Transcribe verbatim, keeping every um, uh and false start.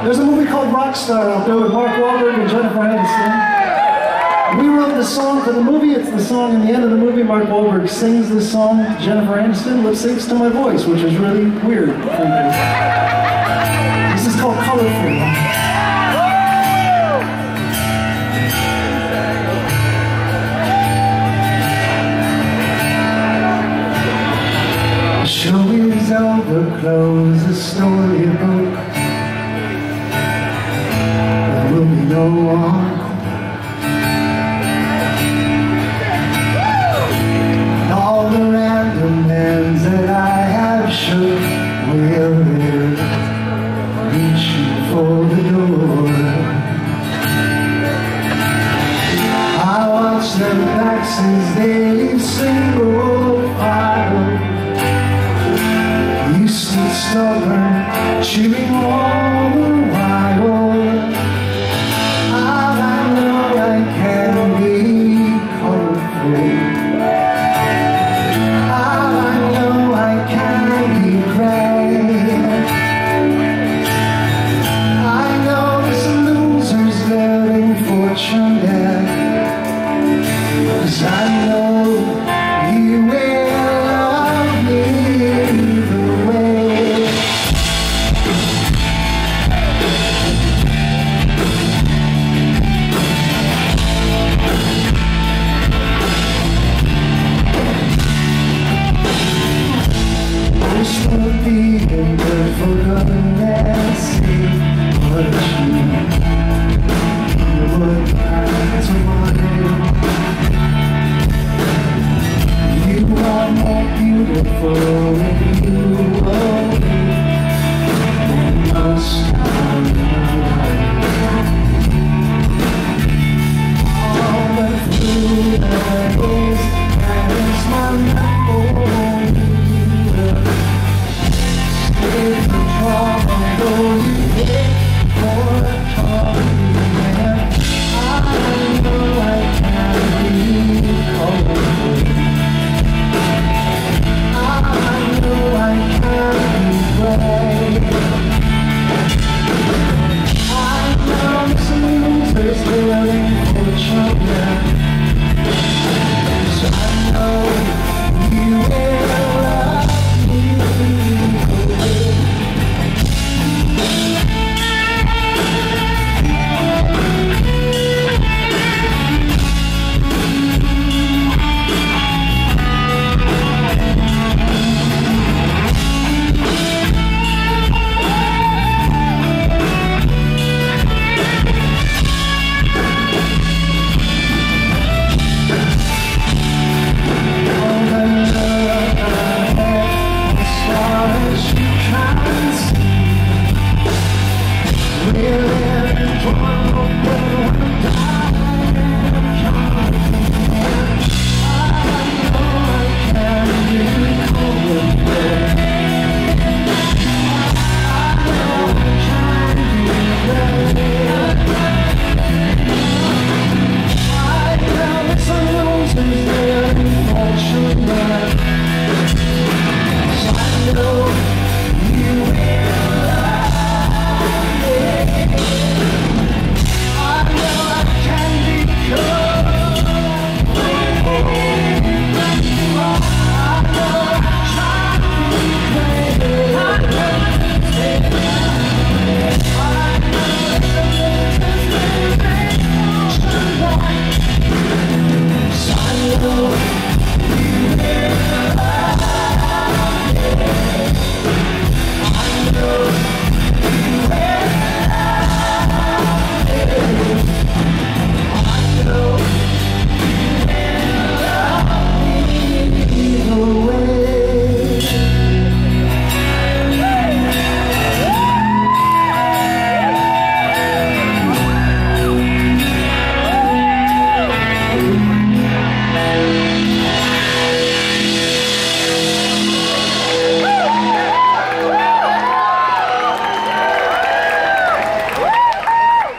There's a movie called Rockstar out there with Mark Wahlberg and Jennifer Aniston. We wrote the song for the movie. It's the song in the end of the movie. Mark Wahlberg sings this song. Jennifer Aniston lip syncs to my voice, which is really weird, frankly. This is called Colorful. Show is over, close the storybook. There will be no one. And all the random hands that I have shook will live, reaching for the door. I watch their backs as they leave single file. You stood stubborn, chewing